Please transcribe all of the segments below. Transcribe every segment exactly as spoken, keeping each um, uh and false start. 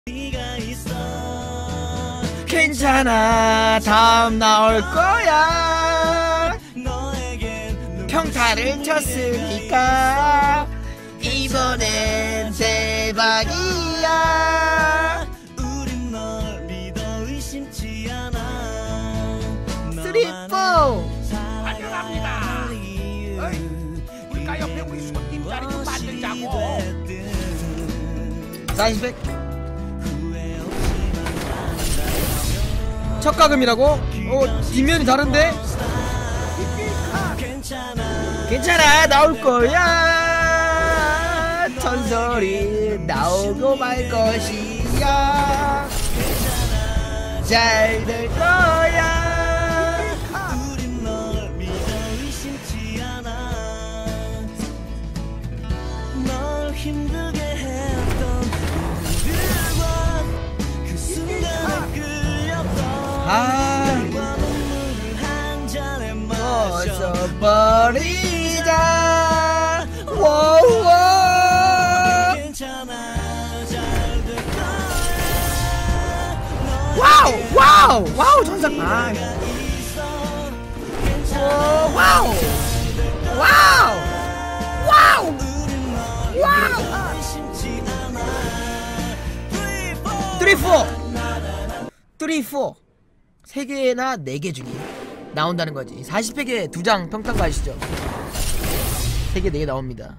괜찮아, 다음 나올 거야. 평타를 쳤으니까 이번엔 대박이야. 쓰리 포 환영합니다. 어이, 우리가 옆에 우리 손님 자리 좀 만들자고. 사십 첫 가금이라고? 어, 뒷면이 다른데? 괜찮아, 나올 거야. 전설이 나오고 말 것이야. 잘 될 거야. 널 힘들게 했던 그들과 그 순간에 끌렸던 아, 벗어버리자. 워우, 와우 와우 와우 전설. 아, 오, 와우 와우 와우 와우. 쓰리 포 쓰리 포 세 개나 네 개 중에 나온다는 거지. 사십 팩에 두 장 평탄가 아시죠? 세 개, 네 개 나옵니다.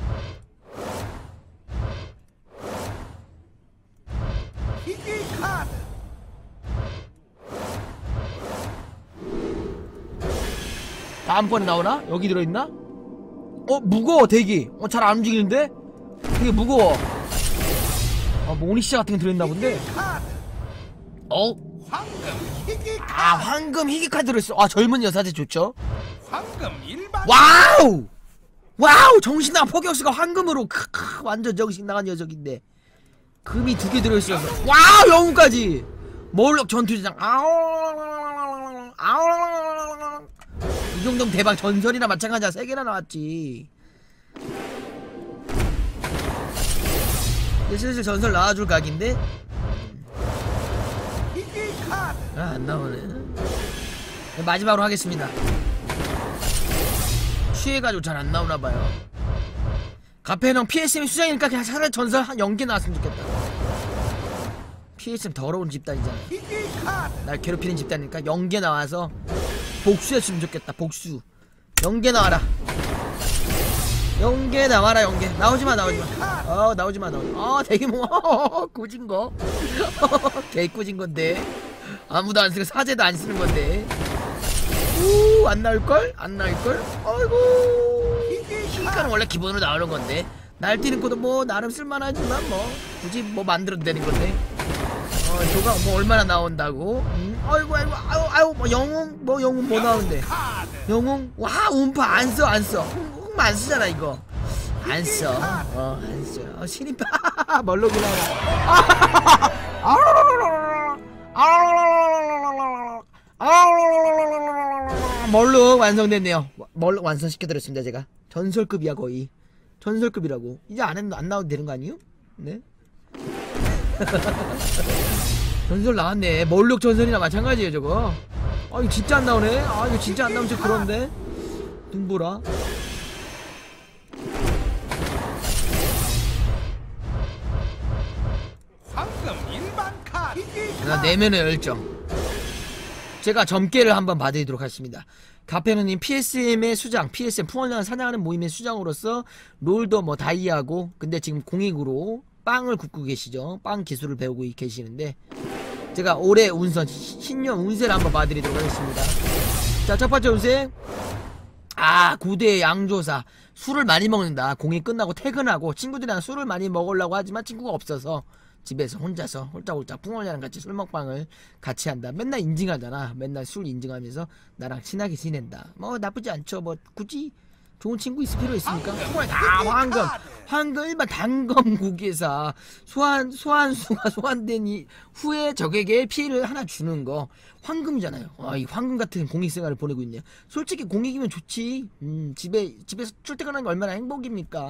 다음번에 나오나? 여기 들어있나? 어, 무거워, 대기. 어, 잘 안 움직이는데? 되게 무거워. 어, 뭐 오니시자 같은 게 들어있나 본데? 어? 아, 황금 희귀 카드 들어있어. 아, 젊은 여사제 좋죠? 황금 일반. 와우! 와우! 정신 나간 포격수가 황금으로 크크 완전 정신 나간 녀석인데 금이 두 개 들어있어서 와우! 영웅까지! 몰록 전투대장. 아우 아우 이 정도면 대박. 전설이나 마찬가지야. 세 개나 나왔지. 이제 슬슬 전설 나와줄 각인데? 아, 안 나오네. 마지막으로 하겠습니다. 취해가지고 잘 안 나오나봐요. 가페형 피에스엠 수장이니까 그냥 차라리 전설 한 영 개 나왔으면 좋겠다. 피에스엠 더러운 집단이잖아. 날 괴롭히는 집단이니까 영 개 나와서 복수했으면 좋겠다. 복수 영 개 나와라. 영 개 나와라. 영 개 나오지마 나오지마. 어 나오지마 나오지마. 어 되게 뭐 꾸진거 개 꾸진건데 아무도 안쓰고 사제도 안쓰는 건데. 우, 안 나올걸? 안 나올걸? 아이고, 희귀카는 원래 기본으로 나오는 건데 날뛰는 것도 뭐 나름 쓸만하지만 뭐 굳이 뭐 만들어도 되는 건데. 어, 저가 뭐 얼마나 나온다고? 음, 아이고 아이고 아유 아유 뭐 영웅 뭐 영웅 뭐 나오는데? 영웅? 와, 음파 안 써 안 써. 흑마 안 쓰잖아 이거. 안 써. 어, 안 써. 어, 신입 멀록이 나와. 멀록 완성됐네요. 멀록 완성시켜드렸습니다. 제가 전설급이야. 거의 전설급이라고. 이제 안, 했, 안 나와도 되는 거 아니에요? 네. 전설 나왔네. 멀록 전설이나 마찬가지예요 저거. 아 이거 진짜 안 나오네. 아 이거 진짜 안 나오면 좀 그런데. 눈보라. 황금 일반 카드. 나 내면의 열정. 제가 점괘를 한번 봐드리도록 하겠습니다. 가페노님 피에스엠의 수장, 피에스엠 풍월량을 사냥하는 모임의 수장으로서 롤도 뭐 다이아고, 근데 지금 공익으로 빵을 굽고 계시죠. 빵 기술을 배우고 계시는데 제가 올해 운선 신년 운세를 한번 봐드리도록 하겠습니다. 자, 첫 번째 운세. 아, 구대 양조사. 술을 많이 먹는다. 공익 끝나고 퇴근하고 친구들이랑 술을 많이 먹으려고 하지만 친구가 없어서 집에서 혼자서 홀짝홀짝 풍월이랑 같이 술 먹방을 같이 한다. 맨날 인증하잖아. 맨날 술 인증하면서 나랑 친하게 지낸다. 뭐 나쁘지 않죠. 뭐 굳이 좋은 친구 있을 필요 있습니까? 풍월 다 황금. 황금 일반 단검국에서 소환 소환수가 소환된 이 후에 적에게 피해를 하나 주는 거 황금이잖아요. 아, 이 황금 같은 공익 생활을 보내고 있네요. 솔직히 공익이면 좋지. 음, 집에 집에서 출퇴근하는 게 얼마나 행복입니까?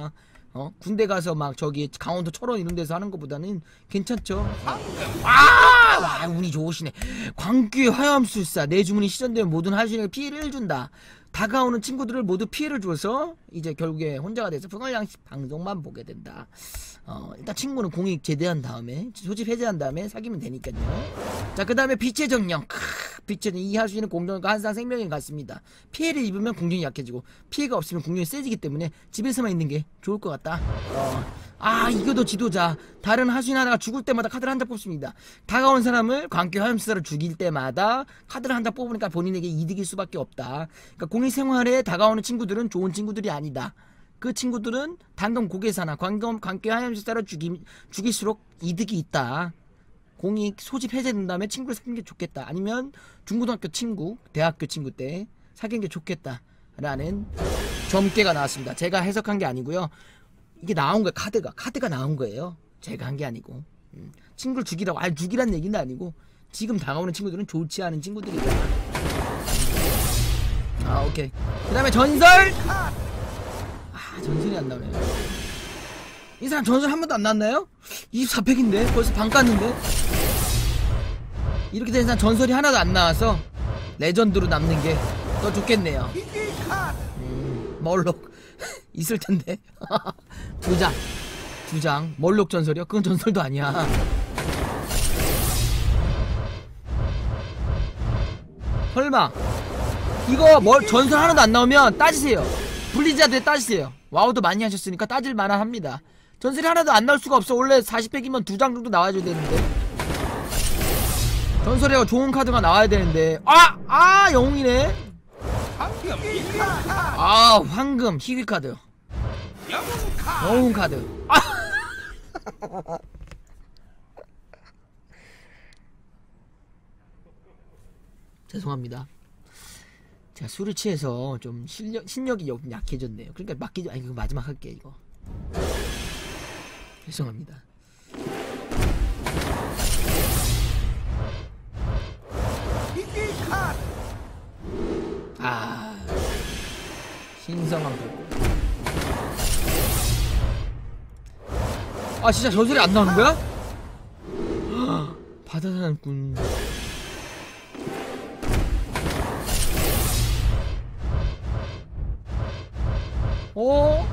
어? 군대 가서 막 저기 강원도 철원 이런 데서 하는 것보다는 괜찮죠. 아, 와, 운이 좋으시네. 광귀 화염술사 내 주문이 시전되면 모든 하수인에게 피해를 준다. 다가오는 친구들을 모두 피해를 줘서 이제 결국에 혼자가 돼서 풍월양식 방송만 보게 된다. 어, 일단 친구는 공익 제대한 다음에 소집 해제한 다음에 사귀면 되니까요. 자, 그 다음에 빛의 정령. 크, 빛의 정령. 이 하수인은 공정과 항상 생명인 같습니다. 피해를 입으면 공중이 약해지고 피해가 없으면 공중이 세지기 때문에 집에서만 있는 게 좋을 것 같다. 어. 아, 이거도 지도자. 다른 하수인 하나가 죽을 때마다 카드를 한 장 뽑습니다. 다가온 사람을 광기 화염수사를 죽일 때마다 카드를 한 장 뽑으니까 본인에게 이득일 수밖에 없다. 그러니까 공익 생활에 다가오는 친구들은 좋은 친구들이 아니다. 그 친구들은 당금 고개사나 광금 광기 화염수사를 죽이, 죽일수록 이득이 있다. 공익 소집 해제된 다음에 친구를 사귀는 게 좋겠다. 아니면 중고등학교 친구, 대학교 친구 때 사귀는 게 좋겠다. 라는 점괘가 나왔습니다. 제가 해석한 게 아니고요. 이게 나온 거예요. 카드가 카드가 나온 거예요. 제가 한 게 아니고. 음. 친구를 죽이라고 아니 죽이란 얘기는 아니고 지금 다가오는 친구들은 좋지 않은 친구들이다. 아, 오케이. 그 다음에 전설. 아, 전설이 안 나오네. 이 사람 전설 한 번도 안 나왔나요? 이십사 팩인데 벌써 반 깠는데. 이렇게 된 이상 전설이 하나도 안 나와서 레전드로 남는 게 더 좋겠네요. 음, 멀록 있을 텐데. 두 장. 두 장. 멀록 전설이요? 그건 전설도 아니야. 설마. 이거 뭐 전설 하나도 안 나오면 따지세요. 블리자드에 따지세요. 와우도 많이 하셨으니까 따질 만한 합니다. 전설이 하나도 안 나올 수가 없어. 원래 사십 팩이면 두 장 정도 나와줘야 되는데. 전설이가 좋은 카드가 나와야 되는데. 아! 아! 영웅이네. 아, 황금 희귀 카드. 영웅 카드. 아! 죄송합니다. 제가 술을 취해서 좀 실력, 신력이 좀 약해졌네요. 그러니까 맡기죠. 아니, 그거 마지막 할게, 이거. 죄송합니다. 아, 신성한 불꽃. 아, 진짜 저 소리 안 나오는 거야? 바다사냥꾼. 어?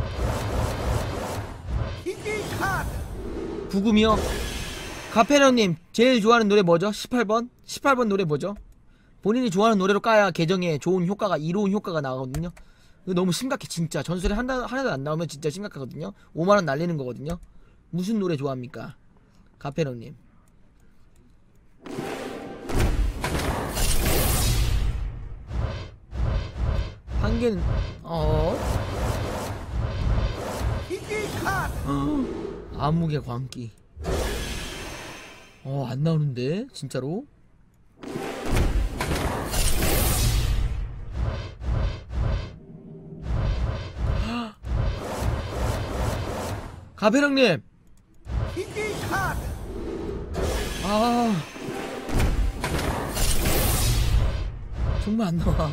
부금이요? 가페너님 제일 좋아하는 노래 뭐죠? 십팔 번? 십팔 번 노래 뭐죠? 본인이 좋아하는 노래로 까야 계정에 좋은 효과가, 이로운 효과가 나오거든요. 이거 너무 심각해 진짜. 전설에 하나, 하나도 안 나오면 진짜 심각하거든요. 오만원 날리는 거거든요. 무슨 노래 좋아합니까? 가페너님. 한 개는 어? 어? 암흑의 광기. 어, 안 나오는데 진짜로? 가페형님. 아, 정말 안 나와.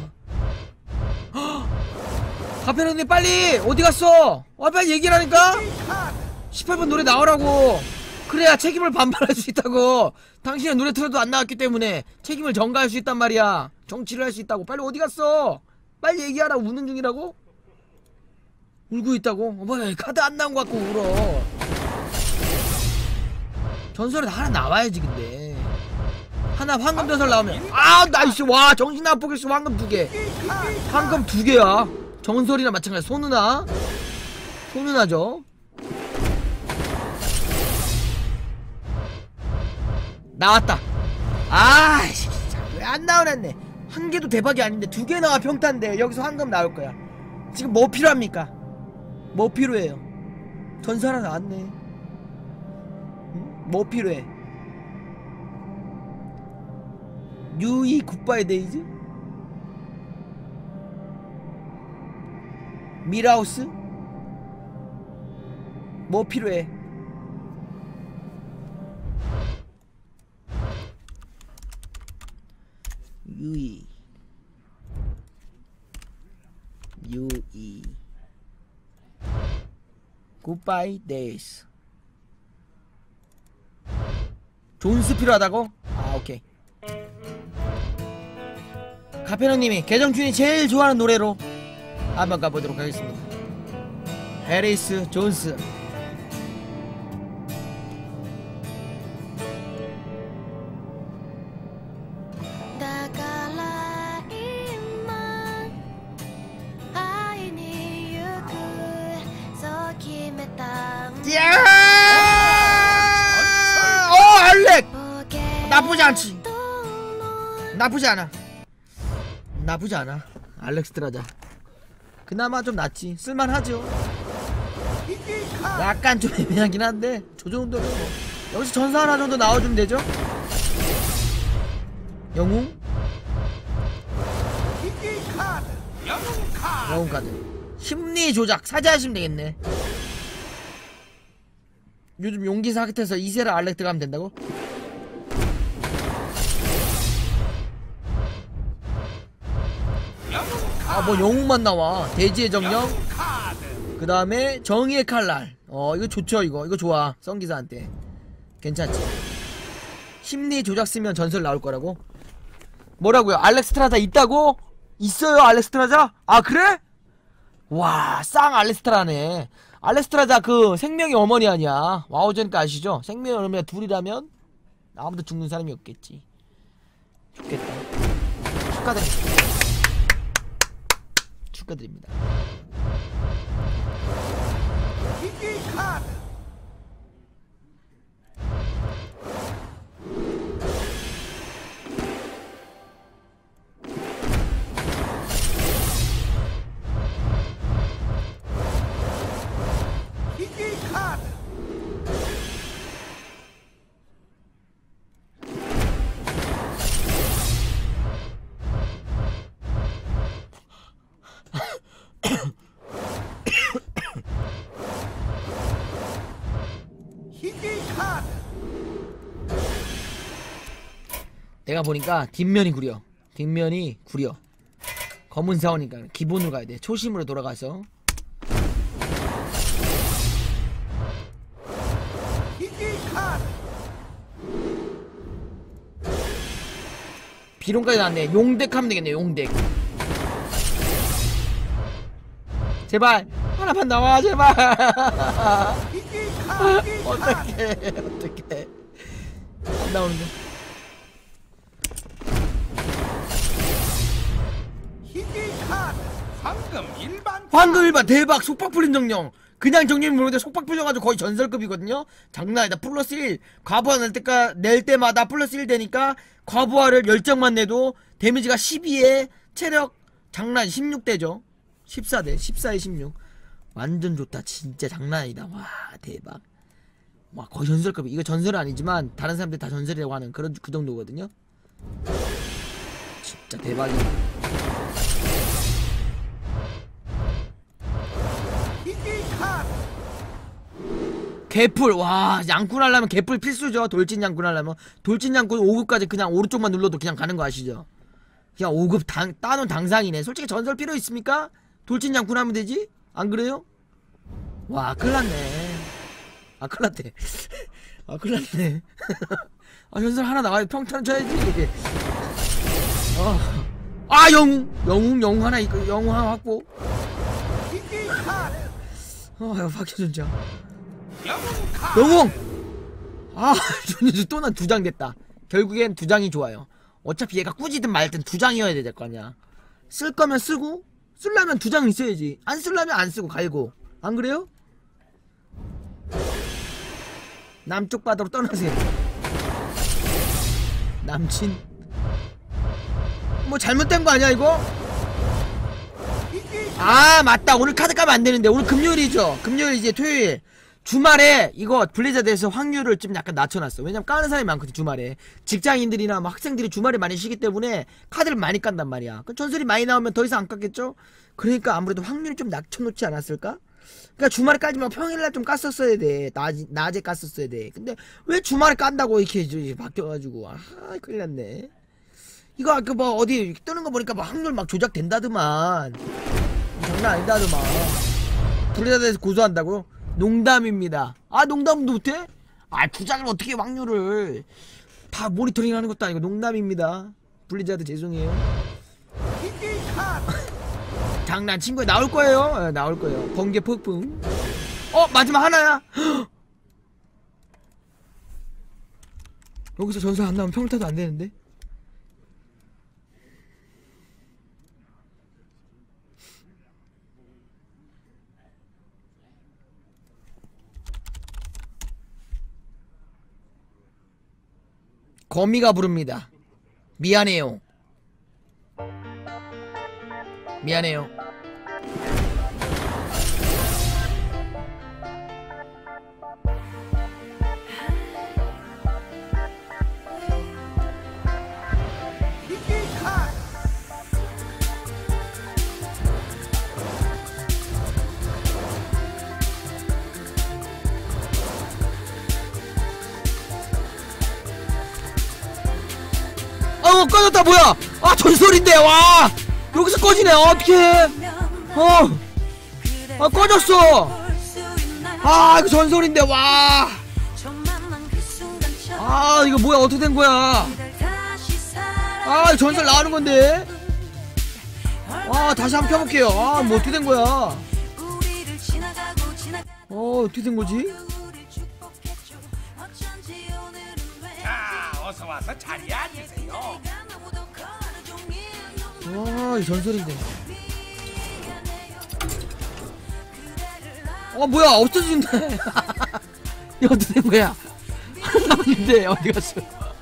가페형님 빨리 어디 갔어? 아, 빨리 얘기를 하니까. 십팔 번 노래 나오라고. 그래야 책임을 반발할 수 있다고. 당신의 노래 틀어도 안 나왔기 때문에 책임을 전가할 수 있단 말이야. 정치를 할 수 있다고. 빨리 어디 갔어? 빨리 얘기하라. 우는 중이라고? 울고 있다고? 어, 뭐야, 카드 안 나온 것 같고 울어. 전설에 하나 나와야지. 근데 하나 황금 전설 나오면 아, 나이스. 와, 정신 안 포기했어. 황금 두개. 황금 두 개야. 전설이랑 마찬가지. 소누나 소누나죠. 나왔다. 아, 진짜 왜 안 나오랬네. 한 개도 대박이 아닌데 두 개 나와 평탄데 여기서 황금 나올 거야. 지금 뭐 필요합니까? 뭐 필요해요? 전설 하나 나왔네. 응? 뭐 필요해? 뉴이 굿바이 데이즈? 미라우스? 뭐 필요해? 유이 유이 굿바이 데이스. 존스 필요하다고? 아 오케이. 카페노님이 계정준이 제일 좋아하는 노래로 한번 가보도록 하겠습니다. 해리스 존스. 야! 어 알렉! 나쁘지 않지. 나쁘지 않아. 나쁘지 않아. 알렉스트라자. 그나마 좀 낫지. 쓸만하죠. 약간 좀 애매하긴 한데 저 정도면 뭐 여기서 전사 하나 정도 나와주면 되죠. 영웅? 영웅 카드. 심리 조작 사제하시면 되겠네. 요즘 용기 사기태에서 이세라 알렉 들어가면 된다고? 아 뭐 영웅만 나와. 대지의 정령, 그 다음에 정의의 칼날. 어 이거 좋죠. 이거 이거 좋아. 썬기사한테 괜찮지. 심리 조작 쓰면 전설 나올 거라고? 뭐라고요? 알렉스트라자 있다고? 있어요 알렉스트라자? 아 그래? 와 쌍 알렉스트라네. 알렉스트라자 그 생명의 어머니 아니야. 와우제니까 아시죠? 생명의 어머니가 둘이라면 아무도 죽는 사람이 없겠지. 좋겠다. 축하드립니다. 축하드립니다. 내가 보니까 뒷면이 구려. 뒷면이 구려. 검은 사원이니까 기본으로 가야 돼. 초심으로 돌아가서. 비룡까지 나왔네. 용덱 하면 되겠네. 용덱. 제발 하나만 나와 제발. 어떡해 어떡해. 안 나오는데. 황금 일반 황금 일반 대박. 속박 풀린 정령. 그냥 정령이 모르는데 속박 풀려가지고 거의 전설급이거든요. 장난 아니다. 플러스 일 과부하 낼, 때까, 낼 때마다 플러스 일 되니까 과부하를 열정만 내도 데미지가 십이에 체력 장난 십육 대죠 십사 대 십사에 십육. 완전 좋다. 진짜 장난 아니다. 와 대박. 와 거의 전설급. 이거 전설은 아니지만 다른 사람들 다 전설이라고 하는 그런 그 정도거든요. 진짜 대박이다. 개풀. 와 양꾼 하려면 개풀 필수죠. 돌진 양꾼 하려면. 돌진 양꾼 오 급까지 그냥 오른쪽만 눌러도 그냥 가는 거 아시죠? 그냥 오 급 당, 따놓은 당상이네. 솔직히 전설 필요 있습니까? 돌진 양꾼 하면 되지? 안 그래요? 와 큰일났네. 아 큰일났대. 아 큰일났네. 아 전설 하나 나와요. 평탄 쳐야지. 어. 아 영웅 영웅 영웅 하나 있고 영웅 하나 확보. 어 이거 박혀준자 영웅. 아 존이즈 또 난 두 장 됐다. 결국엔 두 장이 좋아요. 어차피 얘가 꾸지든 말든 두 장이어야 될 거 아니야. 쓸 거면 쓰고 쓸려면 두 장 있어야지. 안 쓸려면 안 쓰고 갈고. 안 그래요? 남쪽 바다로 떠나세요. 남친 뭐 잘못된 거 아니야 이거? 아 맞다. 오늘 카드 까면 안 되는데. 오늘 금요일이죠. 금요일이지. 토요일 주말에 이거 블리자드에서 확률을 좀 약간 낮춰놨어. 왜냐면 까는 사람이 많거든 주말에. 직장인들이나 뭐 학생들이 주말에 많이 쉬기 때문에 카드를 많이 깐단 말이야. 그 전설이 많이 나오면 더 이상 안 깠겠죠? 그러니까 아무래도 확률이 좀 낮춰놓지 않았을까? 그러니까 주말에 까지 말고 평일날 좀 깠었어야 돼. 낮, 낮에 깠었어야 돼. 근데 왜 주말에 깐다고 이렇게 이제 바뀌어가지고 아 큰일났네. 이거 아까 뭐 어디 뜨는 거 보니까 뭐 확률 막 조작된다더만. 장난 아니다더만. 블리자드에서 고소한다고? 농담입니다. 아 농담도 못해? 아 부작을 어떻게 확률을 다 모니터링하는 것도 아니고 농담입니다. 블리자드 죄송해요. 장난친 거야. 나올 거예요. 네, 나올 거예요. 번개 폭풍. 어 마지막 하나야. 여기서 전설 안 나오면 평타도 안 되는데. 거미가 부릅니다. 미안해요. 미안해요. 어 꺼졌다. 뭐야. 아 전설인데. 와 여기서 꺼지네. 어떡해. 어 아 꺼졌어. 아 이거 전설인데. 와 아 이거 뭐야. 어떻게 된 거야. 아 전설 나오는 건데. 아 다시 한번 켜볼게요. 아 뭐 어떻게 된 거야. 어 어떻게 된 거지. 자, 어서 와서 자리에 앉으세요. 아, 이 전설인데. 어, 뭐야, 없어진대. 이거 어떻게 된 거야? 한 남았는데, 어디 갔어?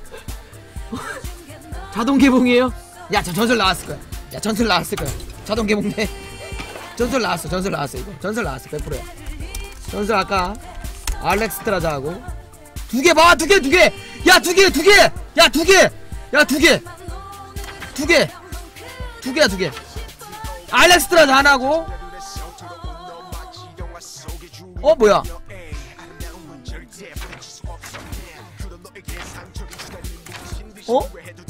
자동 개봉이에요? 야, 저 전설 나왔을 거야. 야, 전설 나왔을 거야. 자동 개봉돼. 전설 나왔어, 전설 나왔어, 이거. 전설 나왔어, 백 퍼센트야. 전설 아까, 알렉스트라자하고. 두 개 봐, 두 개, 두 개! 야, 두 개, 두 개! 야, 두 개! 야, 두 개! 두 개! 두 개야 두 개. 알렉스트라자 하나고. 어 뭐야. 어?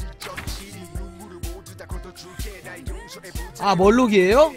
아 멀록이에요?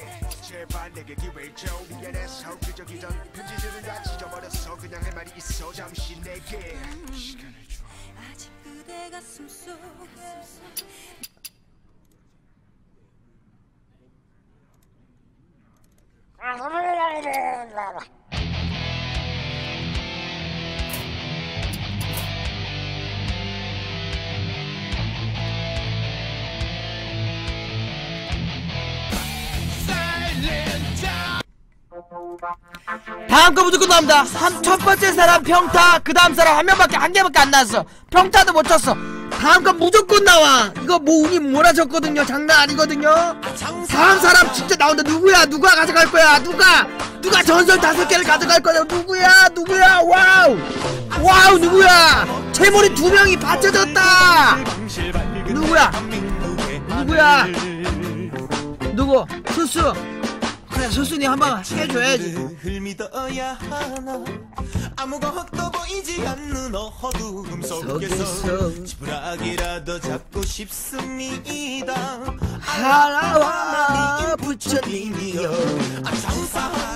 다음 거 무조건 나옵니다. 한, 첫 번째 사람 평타, 그 다음 사람 한 명밖에, 한 개밖에 안 나왔어. 평타도 못 쳤어. 다음 거 무조건 나와. 이거 뭐 운이 몰아줬거든요. 장난 아니거든요. 다음 사람 진짜 나온다. 누구야? 누가 가져갈 거야? 누가? 누가 전설 다섯 개를 가져갈 거야? 누구야? 누구야? 와우! 와우, 누구야? 채머리 두 명이 받쳐졌다! 누구야? 누구야? 누구? 수수! 그래, 수순이 한번 해줘야지. 믿어야 하나 아무것도 보이지 않는 어두움 속에서 속에서 지푸라기라도 잡고 싶습니다. 하나와 부처님이여 아, 장사